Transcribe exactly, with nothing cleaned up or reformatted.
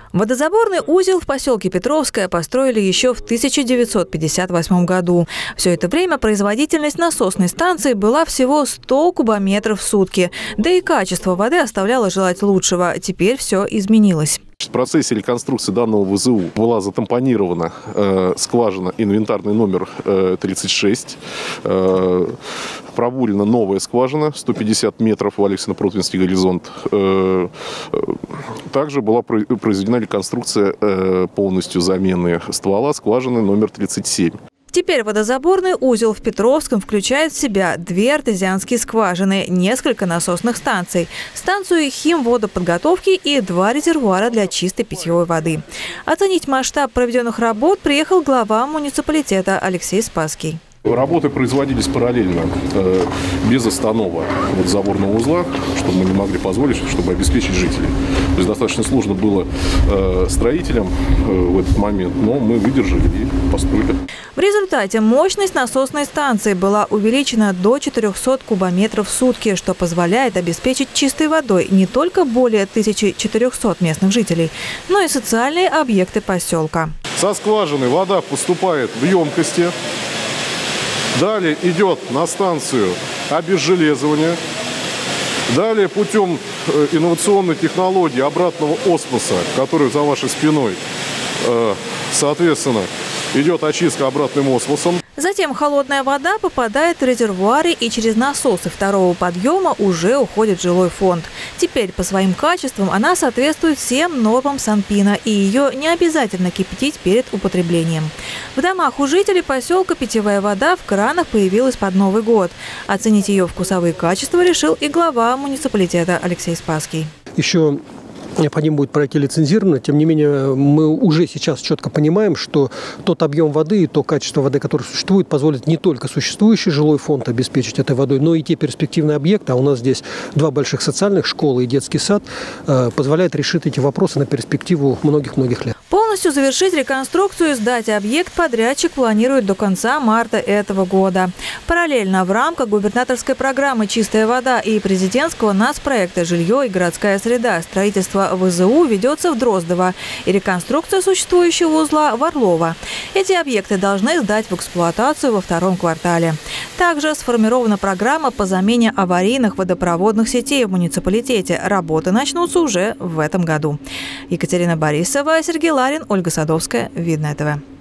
Водозаборный узел в поселке Петровское построили еще в тысяча девятьсот пятьдесят восьмом году. Все это время производительность насосной станции была всего сто кубометров в сутки. Да и качество воды оставляло желать лучшего. Теперь все изменилось. В процессе реконструкции данного вэ зэ у была затампонирована э, скважина инвентарный номер э, тридцать шесть. Э, пробурена новая скважина сто пятьдесят метров в Алексино-Протвинский горизонт. Э, э, также была произведена реконструкция э, полностью замены ствола скважины номер тридцать семь. Теперь водозаборный узел в Петровском включает в себя две артезианские скважины, несколько насосных станций, станцию химводоподготовки и два резервуара для чистой питьевой воды. Оценить масштаб проведенных работ приехал глава муниципалитета Алексей Спасский. Работы производились параллельно, э, без останова водозаборного узла, чтобы мы не могли позволить, чтобы обеспечить жителей. То есть достаточно сложно было э, строителям э, в этот момент, но мы выдержали и построили. В результате мощность насосной станции была увеличена до четырёхсот кубометров в сутки, что позволяет обеспечить чистой водой не только более тысячи четырёхсот местных жителей, но и социальные объекты поселка. Со скважины вода поступает в емкости. Далее идет на станцию обезжелезывания. Далее путем инновационной технологии обратного осмоса, который за вашей спиной, соответственно, идет очистка обратным осмосом. Затем холодная вода попадает в резервуары и через насосы второго подъема уже уходит в жилой фонд. Теперь по своим качествам она соответствует всем нормам Санпина, и ее не обязательно кипятить перед употреблением. В домах у жителей поселка питьевая вода в кранах появилась под Новый год. Оценить ее вкусовые качества решил и глава муниципалитета Алексей Спасский. Еще необходимо будет пройти лицензирование. Тем не менее, мы уже сейчас четко понимаем, что тот объем воды и то качество воды, которое существует, позволит не только существующий жилой фонд обеспечить этой водой, но и те перспективные объекты, а у нас здесь два больших социальных, школы и детский сад, позволяет решить эти вопросы на перспективу многих-многих лет. Полностью завершить реконструкцию и сдать объект подрядчик планирует до конца марта этого года. Параллельно в рамках губернаторской программы «Чистая вода» и президентского нацпроекта «Жилье и городская среда» строительство вэ зэ у ведется в Дроздово и реконструкция существующего узла в Орлово. Эти объекты должны сдать в эксплуатацию во втором квартале. Также сформирована программа по замене аварийных водопроводных сетей в муниципалитете. Работы начнутся уже в этом году. Екатерина Борисова, Сергей Ларин, Ольга Садовская. Видное ТВ.